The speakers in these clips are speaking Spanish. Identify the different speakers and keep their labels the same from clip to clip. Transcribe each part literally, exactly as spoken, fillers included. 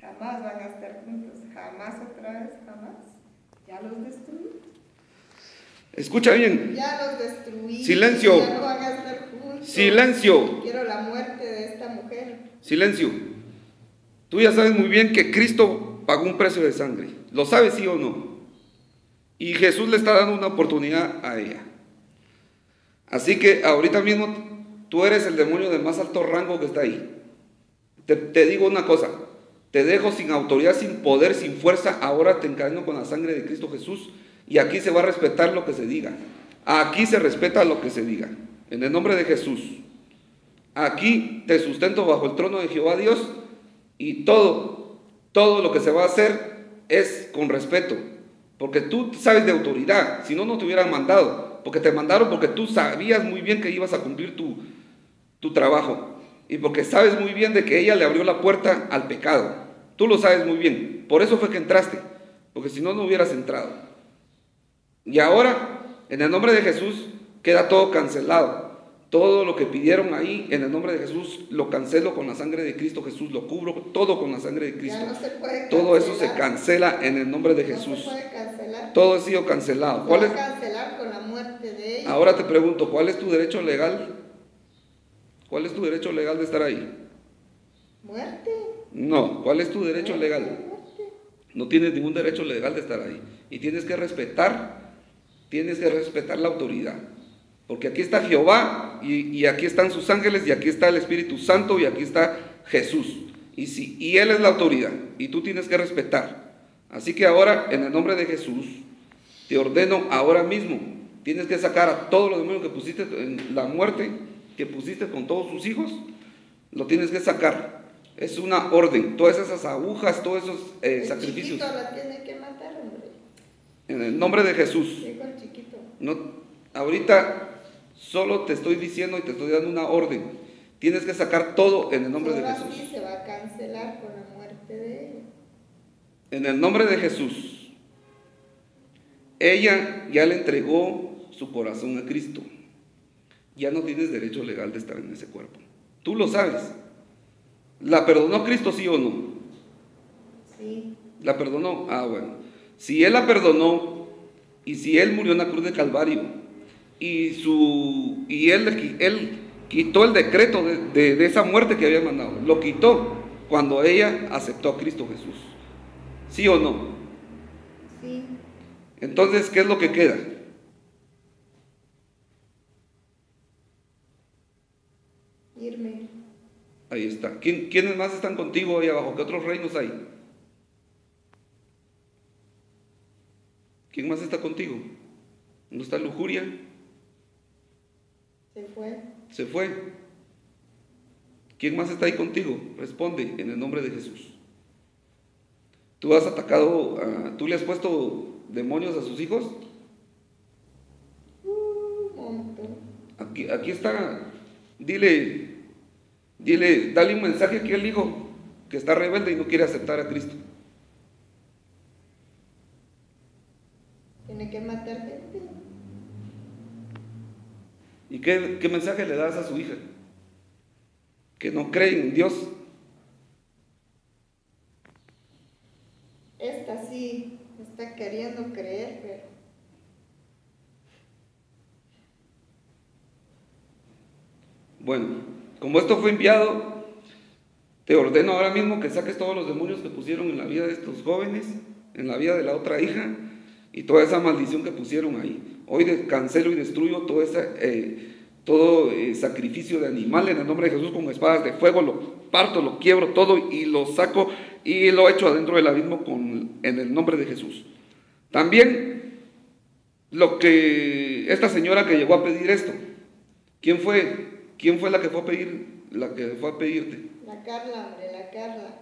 Speaker 1: Jamás van a estar juntos, jamás otra vez, jamás. Ya los destruí.
Speaker 2: Escucha bien.
Speaker 1: Ya los destruí.
Speaker 2: Silencio.
Speaker 1: Ya no van a estar juntos.
Speaker 2: Silencio.
Speaker 1: Quiero la muerte de esta mujer.
Speaker 2: Silencio. Tú ya sabes muy bien que Cristo pagó un precio de sangre. ¿Lo sabes, sí o no? Y Jesús le está dando una oportunidad a ella. Así que ahorita mismo tú eres el demonio de más alto rango que está ahí. Te, te digo una cosa. Te dejo sin autoridad, sin poder, sin fuerza. Ahora te encadeno con la sangre de Cristo Jesús. Y aquí se va a respetar lo que se diga. Aquí se respeta lo que se diga. En el nombre de Jesús. Aquí te sustento bajo el trono de Jehová Dios. Y todo, todo lo que se va a hacer es con respeto. Porque tú sabes de autoridad. Si no, no te hubieran mandado. Porque te mandaron porque tú sabías muy bien que ibas a cumplir tu, tu trabajo. Y porque sabes muy bien de que ella le abrió la puerta al pecado. Tú lo sabes muy bien. Por eso fue que entraste. Porque si no, no hubieras entrado. Y ahora, en el nombre de Jesús, queda todo cancelado. Todo lo que pidieron ahí, en el nombre de Jesús, lo cancelo con la sangre de Cristo Jesús. Lo cubro todo con la sangre de Cristo.
Speaker 1: Ya no se puede cancelar.
Speaker 2: Todo eso se cancela en el nombre de Jesús.
Speaker 1: No se puede cancelar.
Speaker 2: Todo ha sido cancelado.
Speaker 1: Se
Speaker 2: ¿Cuál
Speaker 1: va
Speaker 2: es?
Speaker 1: a cancelar con la muerte de ella.
Speaker 2: Ahora te pregunto, ¿cuál es tu derecho legal? ¿Cuál es tu derecho legal de estar ahí?
Speaker 1: Muerte.
Speaker 2: No, ¿cuál es tu derecho
Speaker 1: Muerte,
Speaker 2: legal?
Speaker 1: muerte.
Speaker 2: No tienes ningún derecho legal de estar ahí. Y tienes que respetar, tienes que respetar la autoridad. Porque aquí está Jehová, y, y aquí están sus ángeles, y aquí está el Espíritu Santo, y aquí está Jesús. Y, si, y Él es la autoridad, y tú tienes que respetar. Así que ahora, en el nombre de Jesús, te ordeno ahora mismo, tienes que sacar a todos los demonios que pusiste en la muerte, que pusiste con todos sus hijos, lo tienes que sacar. Es una orden. Todas esas agujas, todos esos eh,
Speaker 1: El
Speaker 2: sacrificios.
Speaker 1: chiquito la tiene que matar, hombre.
Speaker 2: En el nombre de Jesús.
Speaker 1: Digo el chiquito.
Speaker 2: No, ahorita solo te estoy diciendo y te estoy dando una orden. Tienes que sacar todo en el nombre de
Speaker 1: Ahora
Speaker 2: Jesús.
Speaker 1: sí se va a cancelar con la muerte de ella.
Speaker 2: En el nombre de Jesús. Ella ya le entregó su corazón a Cristo. Ya no tienes derecho legal de estar en ese cuerpo. Tú lo sabes. ¿La perdonó Cristo, sí o no?
Speaker 1: Sí.
Speaker 2: ¿La perdonó? Ah, bueno. Si Él la perdonó y si Él murió en la cruz de Calvario y, su, y él, él quitó el decreto de, de, de esa muerte que había mandado, lo quitó cuando ella aceptó a Cristo Jesús. ¿Sí o no?
Speaker 1: Sí.
Speaker 2: Entonces, ¿qué es lo que queda?
Speaker 1: Irme.
Speaker 2: Ahí está. ¿Quién, ¿Quiénes más están contigo ahí abajo? ¿Qué otros reinos hay? ¿Quién más está contigo? ¿Dónde está lujuria?
Speaker 1: Se fue.
Speaker 2: Se fue. ¿Quién más está ahí contigo? Responde en el nombre de Jesús. ¿Tú has atacado, a, tú le has puesto demonios a sus hijos?
Speaker 1: Un montón.
Speaker 2: Aquí, aquí está. Dile, dile, dale un mensaje aquí al hijo que está rebelde y no quiere aceptar a Cristo.
Speaker 1: Tiene que matar gente.
Speaker 2: ¿Y qué, qué mensaje le das a su hija? Que no cree en Dios.
Speaker 1: Esta sí está queriendo creer, pero
Speaker 2: Bueno, como esto fue enviado, te ordeno ahora mismo que saques todos los demonios que pusieron en la vida de estos jóvenes, en la vida de la otra hija, y toda esa maldición que pusieron ahí. Hoy de, cancelo y destruyo todo ese, eh, todo eh, sacrificio de animal en el nombre de Jesús con espadas de fuego, lo parto, lo quiebro todo y lo saco y lo echo adentro del abismo con, en el nombre de Jesús. También lo que esta señora que llegó a pedir esto, ¿quién fue? ¿Quién fue la que fue a pedir, la que fue a pedirte?
Speaker 1: la Carla, hombre, la Carla.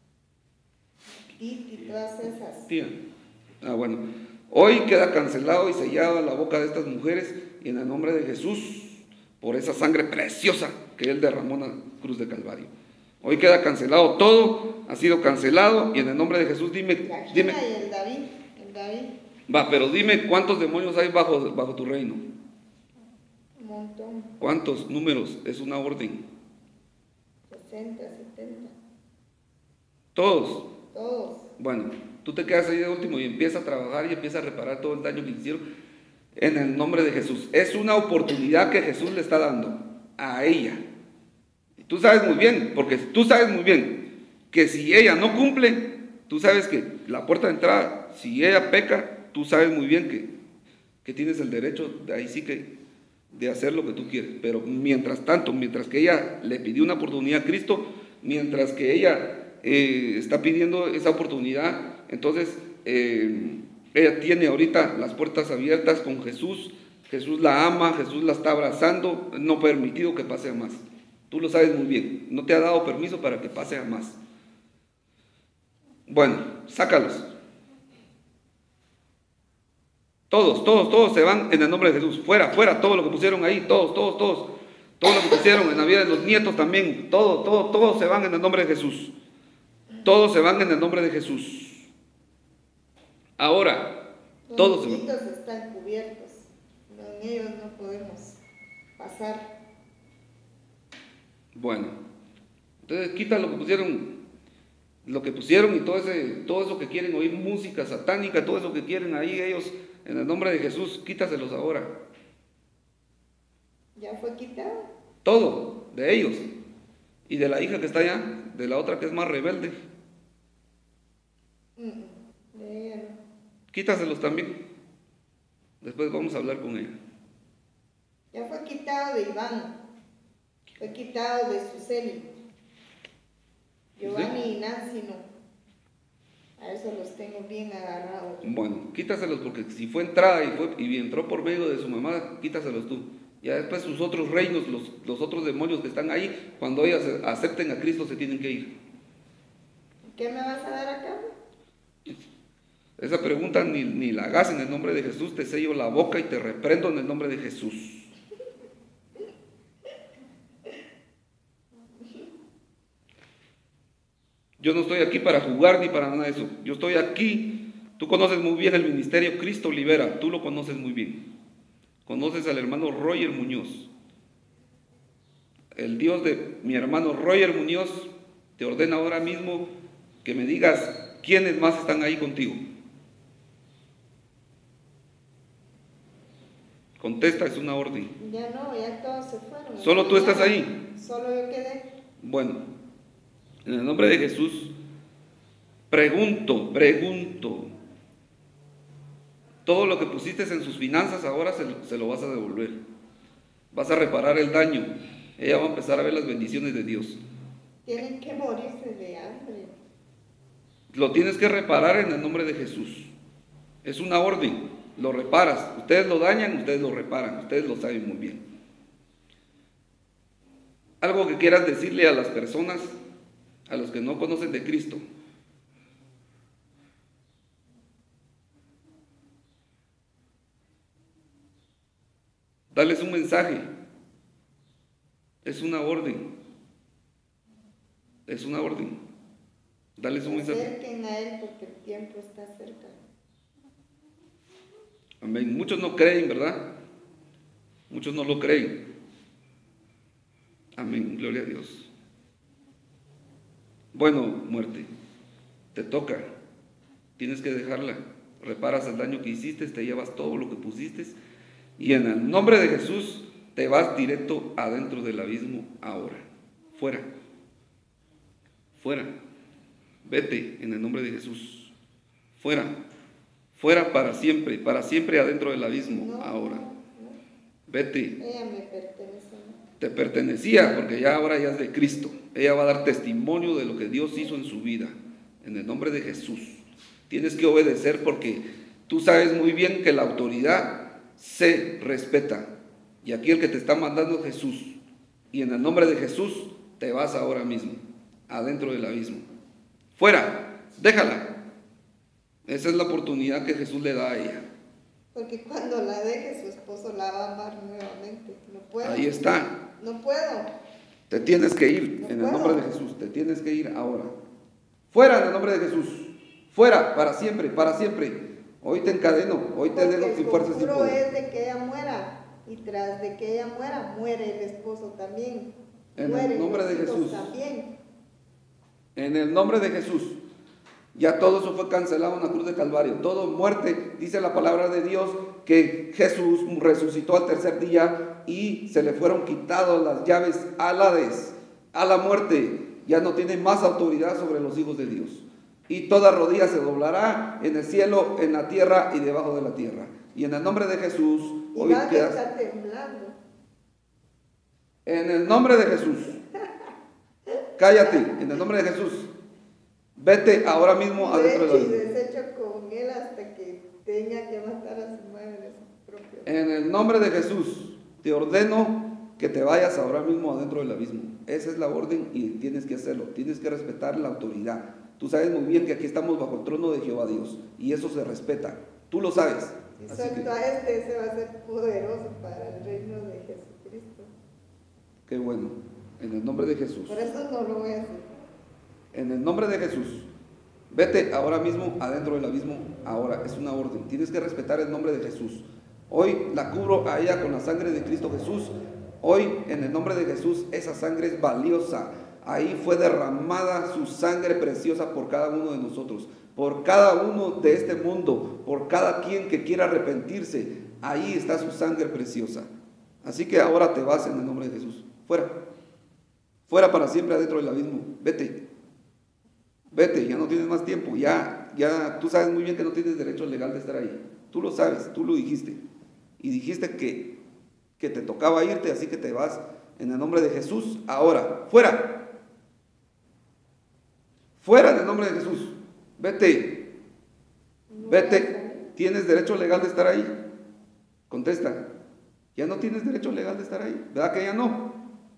Speaker 1: Titi, todas esas.
Speaker 2: Tía. Ah, bueno. Hoy queda cancelado y sellado la boca de estas mujeres y en el nombre de Jesús, por esa sangre preciosa que Él derramó en la cruz de Calvario. Hoy queda cancelado todo, ha sido cancelado y en el nombre de Jesús dime,
Speaker 1: La Gina
Speaker 2: dime.
Speaker 1: y el David, el David.
Speaker 2: Va, pero dime cuántos demonios hay bajo, bajo tu reino.
Speaker 1: Un montón.
Speaker 2: ¿Cuántos números? Es una orden.
Speaker 1: sesenta, setenta.
Speaker 2: Todos.
Speaker 1: Todos.
Speaker 2: Bueno, tú te quedas ahí de último y empiezas a trabajar y empiezas a reparar todo el daño que hicieron en el nombre de Jesús. Es una oportunidad que Jesús le está dando a ella. Y tú sabes muy bien, porque tú sabes muy bien que si ella no cumple, tú sabes que la puerta de entrada, si ella peca, tú sabes muy bien que, que tienes el derecho de ahí sí que de hacer lo que tú quieres. Pero mientras tanto, mientras que ella le pidió una oportunidad a Cristo, mientras que ella eh, está pidiendo esa oportunidad, entonces eh, ella tiene ahorita las puertas abiertas con Jesús. Jesús la ama, Jesús la está abrazando, no ha permitido que pase a más. Tú lo sabes muy bien, no te ha dado permiso para que pase a más. Bueno, sácalos. Todos, todos, todos se van en el nombre de Jesús. Fuera, fuera, todo lo que pusieron ahí, todos, todos, todos. Todo lo que pusieron en la vida de los nietos también. Todo, todo, todos se van en el nombre de Jesús. Todos se van en el nombre de Jesús. Ahora,
Speaker 1: Los
Speaker 2: todos se van.
Speaker 1: niñitos están cubiertos. En ellos no podemos pasar.
Speaker 2: Bueno, entonces quita lo que pusieron, lo que pusieron y todo, ese, todo eso que quieren oír música satánica, todo eso que quieren ahí ellos, en el nombre de Jesús, quítaselos ahora.
Speaker 1: ¿Ya fue quitado?
Speaker 2: Todo, de ellos. Y de la hija que está allá, de la otra que es más rebelde.
Speaker 1: Mm, de ella no.
Speaker 2: Quítaselos también. Después vamos a hablar con ella.
Speaker 1: Ya fue quitado de Iván. Fue quitado de Suseli. Giovanni y Nancy no. A eso los tengo bien agarrados.
Speaker 2: Bueno, quítaselos porque si fue entrada y, fue, y entró por medio de su mamá, quítaselos tú. Ya después sus otros reinos, los, los otros demonios que están ahí, cuando ellas acepten a Cristo se tienen que ir.
Speaker 1: ¿Qué me vas a dar a cambio?
Speaker 2: Esa pregunta ni, ni la hagas en el nombre de Jesús, te sello la boca y te reprendo en el nombre de Jesús. Yo no estoy aquí para jugar ni para nada de eso. Yo estoy aquí, tú conoces muy bien el ministerio Cristo Libera, tú lo conoces muy bien. Conoces al hermano Roger Muñoz. El Dios de mi hermano Roger Muñoz te ordena ahora mismo que me digas quiénes más están ahí contigo. Contesta, es una orden.
Speaker 1: Ya no, ya todos se fueron.
Speaker 2: ¿Solo tú estás ahí?
Speaker 1: Solo yo quedé.
Speaker 2: Bueno, en el nombre de Jesús, pregunto, pregunto. Todo lo que pusiste en sus finanzas ahora se, se lo vas a devolver. Vas a reparar el daño. Ella va a empezar a ver las bendiciones de Dios.
Speaker 1: Tienen que morirse de hambre.
Speaker 2: Lo tienes que reparar en el nombre de Jesús. Es una orden. Lo reparas. Ustedes lo dañan, ustedes lo reparan. Ustedes lo saben muy bien. Algo que quieras decirle a las personas, a los que no conocen de Cristo. Dales un mensaje. Es una orden. Es una orden. Dales un mensaje.
Speaker 1: Acerquen a Él porque el tiempo está cerca.
Speaker 2: Amén. Muchos no creen, ¿verdad? Muchos no lo creen. Amén. Gloria a Dios. Bueno, muerte. Te toca. Tienes que dejarla. Reparas el daño que hiciste, te llevas todo lo que pusiste. Y en el nombre de Jesús te vas directo adentro del abismo ahora. Fuera. Fuera. Vete en el nombre de Jesús. Fuera. Fuera para siempre. Para siempre adentro del abismo
Speaker 1: No,
Speaker 2: ahora.
Speaker 1: no, no.
Speaker 2: Vete.
Speaker 1: Ella me pertenece. ¿No?
Speaker 2: Te pertenecía porque ya ahora ya es de Cristo. Ella va a dar testimonio de lo que Dios hizo en su vida. En el nombre de Jesús. Tienes que obedecer porque tú sabes muy bien que la autoridad se respeta. Y aquí el que te está mandando es Jesús. Y en el nombre de Jesús te vas ahora mismo, adentro del abismo. Fuera, déjala. Esa es la oportunidad que Jesús le da a ella.
Speaker 1: Porque cuando la deje su esposo la va a amar nuevamente. No puedo.
Speaker 2: Ahí está.
Speaker 1: No puedo.
Speaker 2: Te tienes que ir
Speaker 1: No
Speaker 2: en el
Speaker 1: puedo.
Speaker 2: nombre de Jesús. Te tienes que ir ahora. Fuera en el nombre de Jesús. Fuera, para siempre, para siempre. Hoy te encadeno, hoy te
Speaker 1: Porque
Speaker 2: dejo
Speaker 1: el
Speaker 2: sin fuerza, sin
Speaker 1: conjuro
Speaker 2: poder.
Speaker 1: es de que ella muera. Y tras de que ella muera, muere el esposo también.
Speaker 2: En el
Speaker 1: Mueren
Speaker 2: nombre
Speaker 1: los
Speaker 2: de
Speaker 1: hijos
Speaker 2: Jesús.
Speaker 1: también.
Speaker 2: En el nombre de Jesús. Ya todo eso fue cancelado en la cruz de Calvario. Todo muerte, dice la palabra de Dios, que Jesús resucitó al tercer día y se le fueron quitadas las llaves al Hades, a la muerte. Ya no tiene más autoridad sobre los hijos de Dios. Y toda rodilla se doblará en el cielo, en la tierra y debajo de la tierra. Y en el nombre de Jesús,
Speaker 1: Y
Speaker 2: hoy
Speaker 1: van a
Speaker 2: quedas.
Speaker 1: estar temblando.
Speaker 2: En el nombre de Jesús. Cállate, en el nombre de Jesús. Vete ahora mismo adentro de la
Speaker 1: Y
Speaker 2: vida.
Speaker 1: desecho con él hasta que tenga que matar a su madre de su propio.
Speaker 2: En el nombre de Jesús, te ordeno que te vayas ahora mismo adentro del abismo. Esa es la orden y tienes que hacerlo. Tienes que respetar la autoridad. Tú sabes muy bien que aquí estamos bajo el trono de Jehová Dios y eso se respeta. Tú lo sabes.
Speaker 1: Y
Speaker 2: Así que,
Speaker 1: suelto a este, ese va a ser poderoso para el reino de Jesucristo.
Speaker 2: qué bueno. En el nombre de Jesús.
Speaker 1: Por eso no lo voy a hacer.
Speaker 2: En el nombre de Jesús. Vete ahora mismo adentro del abismo. Ahora, es una orden. Tienes que respetar el nombre de Jesús. Hoy la cubro a ella con la sangre de Cristo Jesús. Hoy, en el nombre de Jesús, esa sangre es valiosa. Ahí fue derramada su sangre preciosa por cada uno de nosotros, por cada uno de este mundo, por cada quien que quiera arrepentirse. Ahí está su sangre preciosa. Así que ahora te vas en el nombre de Jesús. Fuera. Fuera para siempre adentro del abismo. Vete. Vete, ya no tienes más tiempo. Ya, ya, tú sabes muy bien que no tienes derecho legal de estar ahí. Tú lo sabes, tú lo dijiste. Y dijiste que, que te tocaba irte, así que te vas en el nombre de Jesús. Ahora, fuera. Fuera en el nombre de Jesús. Vete. Vete. ¿Tienes derecho legal de estar ahí? Contesta. Ya no tienes derecho legal de estar ahí. ¿Verdad que ya no?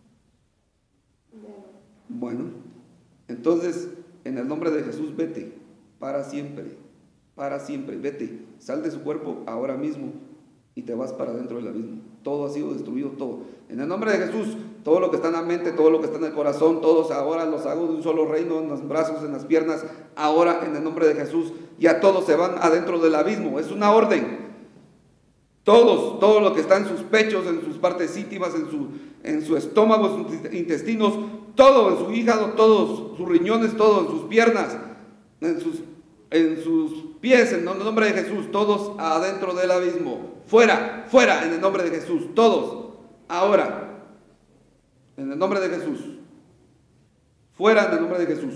Speaker 2: Bueno, entonces, en el nombre de Jesús, vete. Para siempre. Para siempre. Vete. Sal de su cuerpo ahora mismo y te vas para dentro del abismo. Todo ha sido destruido, todo. En el nombre de Jesús, todo lo que está en la mente, todo lo que está en el corazón, todos ahora los hago de un solo reino, en los brazos, en las piernas. Ahora, en el nombre de Jesús, ya todos se van adentro del abismo. Es una orden. Todos, todo lo que está en sus pechos, en sus partes íntimas, en su, en su estómago, en sus intestinos, todo, en su hígado, todos, sus riñones, todo, en sus piernas, en sus, en sus pies, en el nombre de Jesús, todos adentro del abismo. Fuera, fuera, en el nombre de Jesús, todos, ahora, en el nombre de Jesús. Fuera, en el nombre de Jesús.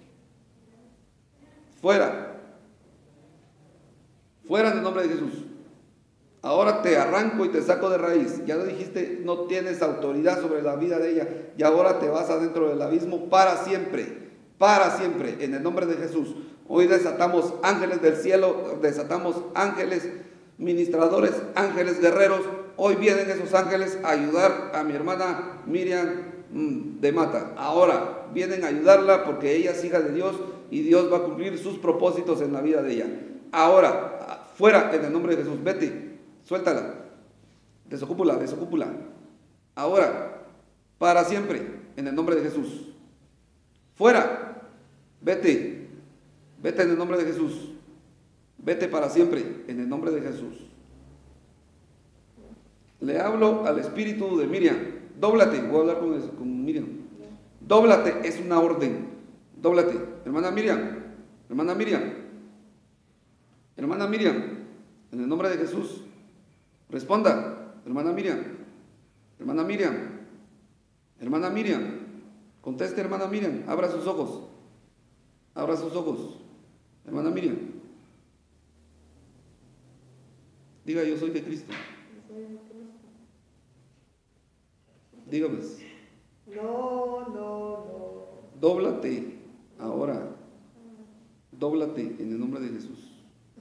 Speaker 2: Fuera. Fuera, en el nombre de Jesús. Ahora te arranco y te saco de raíz. Ya lo dijiste, no tienes autoridad sobre la vida de ella. Y ahora te vas adentro del abismo para siempre. Para siempre. En el nombre de Jesús. Hoy desatamos ángeles del cielo. Desatamos ángeles ministradores, ángeles guerreros. Hoy vienen esos ángeles a ayudar a mi hermana Miriam de Mata. Ahora vienen a ayudarla porque ella es hija de Dios y Dios va a cumplir sus propósitos en la vida de ella. Ahora, fuera en el nombre de Jesús. Vete. Suéltala, desocúpula, desocúpula. Ahora, para siempre, en el nombre de Jesús. Fuera, vete, vete en el nombre de Jesús. Vete para siempre, en el nombre de Jesús. Le hablo al espíritu de Miriam. Dóblate, voy a hablar con, con Miriam. Dóblate, es una orden. Dóblate, hermana Miriam, hermana Miriam, hermana Miriam, en el nombre de Jesús. Responda, hermana Miriam, hermana Miriam, hermana Miriam, conteste, hermana Miriam, abra sus ojos, abra sus ojos, hermana Miriam. Diga, yo soy de Cristo. Dígame.
Speaker 1: No, no, no.
Speaker 2: Dóblate ahora, dóblate en el nombre de Jesús.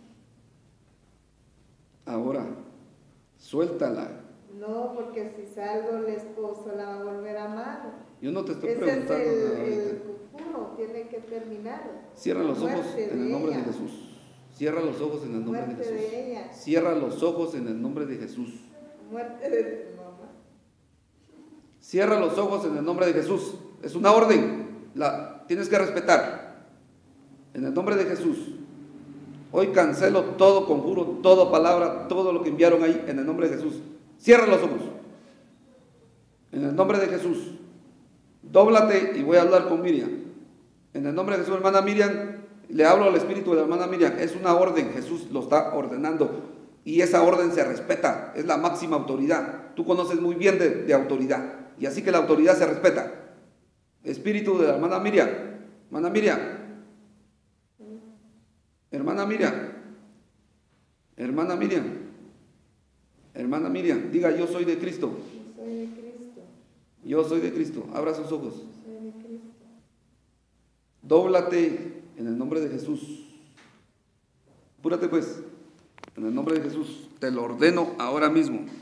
Speaker 2: Ahora. Suéltala.
Speaker 1: No, porque si salgo el esposo la va a volver a amar.
Speaker 2: Yo no te estoy
Speaker 1: Ese
Speaker 2: preguntando
Speaker 1: es el,
Speaker 2: nada.
Speaker 1: el futuro, tiene que terminar.
Speaker 2: Cierra los ojos
Speaker 1: Muerte
Speaker 2: en el
Speaker 1: de
Speaker 2: nombre
Speaker 1: ella.
Speaker 2: de Jesús. Cierra los ojos en el nombre de
Speaker 1: Muerte
Speaker 2: Jesús.
Speaker 1: de ella.
Speaker 2: Cierra los ojos en el nombre de Jesús.
Speaker 1: Muerte de tu mamá.
Speaker 2: Cierra los ojos en el nombre de Jesús. Es una orden. La tienes que respetar. En el nombre de Jesús. Hoy cancelo todo conjuro, toda palabra, todo lo que enviaron ahí en el nombre de Jesús. Cierra los ojos. En el nombre de Jesús. Dóblate y voy a hablar con Miriam. En el nombre de Jesús, hermana Miriam, le hablo al espíritu de la hermana Miriam, es una orden, Jesús lo está ordenando y esa orden se respeta, es la máxima autoridad. Tú conoces muy bien de, de autoridad y así que la autoridad se respeta. Espíritu de la hermana Miriam, hermana Miriam, hermana Miriam, hermana Miriam, hermana Miriam, diga yo soy de Cristo.
Speaker 1: Yo soy de Cristo.
Speaker 2: Yo soy de Cristo. Abra sus ojos.
Speaker 1: Yo soy de Cristo.
Speaker 2: Dóblate en el nombre de Jesús. Apúrate pues. En el nombre de Jesús. Te lo ordeno ahora mismo.